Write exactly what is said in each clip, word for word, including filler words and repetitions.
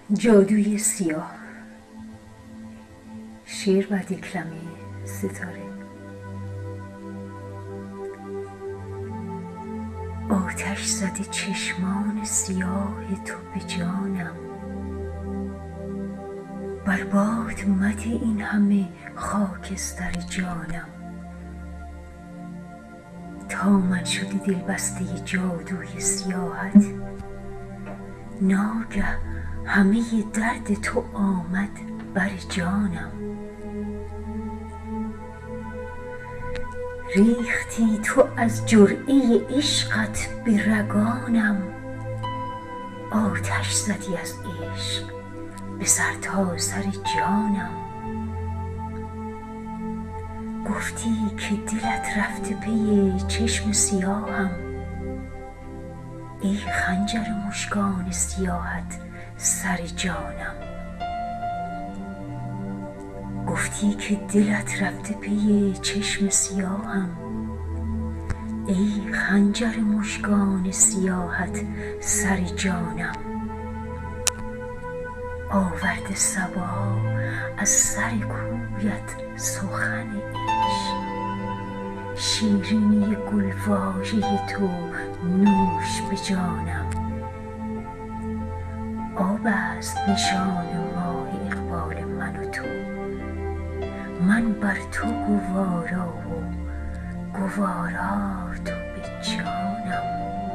جادوی سیاه. شعر و دکلمه ستاره. آتش زده چشمان سیاه تو به جانم، برباد مده این همه خاکستر جانم. تا من شده دلبسته جادوی سیاهت، ناگه همه درد تو آمد بر جانم. ریختی تو از جرعه عشقت به رگانم، آتش زدی از عشق به سر تا سر جانم. گفتی که دلت رفته پی چشم سیاهم، ای خنجر مژگان سیاهت سر جانم. گفتی که دلت رفته پی چشم سیاهم، ای خنجر مژگان سیاهت سر جانم. آورده صبا از سر کویت سخن عشق، شیرینی گلواژه تو نوش به جانم. آب است نشان ماه اقبال من و تو، من بر تو گوارا و گوارا تو به جانم.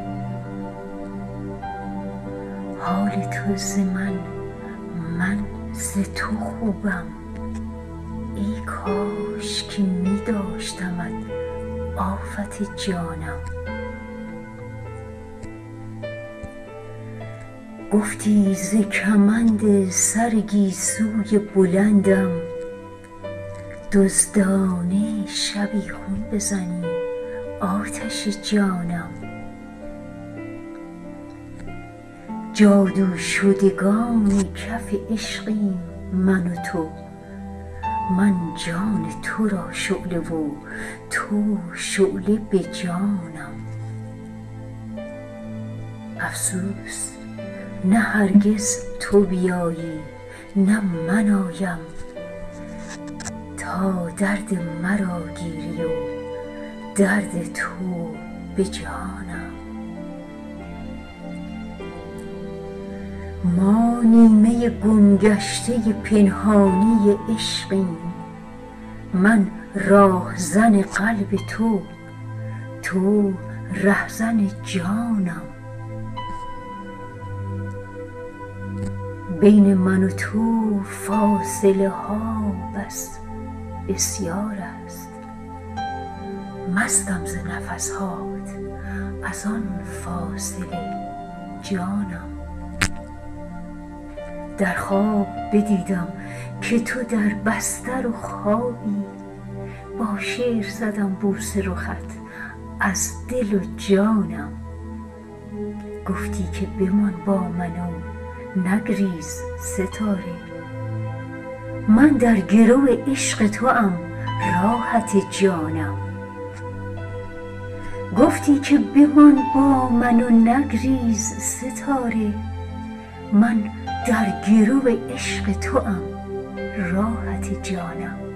حال تو ز من، من ز تو خوبم، ای کاش که می داشتمت آفت جانم. گفتی ز کمند سر گیسوی بلندم، دزدانه شبیخون بزنی آتش جانم. جادو شدگان کف عشقیم من و تو، من جان تو را شعله و تو شعله به جانم. افسوس نه هرگز تو بیایی نه من آیم، تا درد مرا گیری و درد تو به جانم. ما نیمه گمگشته پنهانی عشقیم، من راهزن قلب تو، تو رهزن جانم. بین من و تو فاصله ها بس بسیار است، مستم ز نفس هات از آن فاصله جانم. در خواب بدیدم که تو در بستر و خوابی، با شعر زدم بوسه رخت از دل و جانم. گفتی که بمان با من و نگریز ستاره، من در گرو عشق توام راحت جانم. گفتی که بمان با من و نگریز ستاره، من در گرو عشق توام راحت جانم.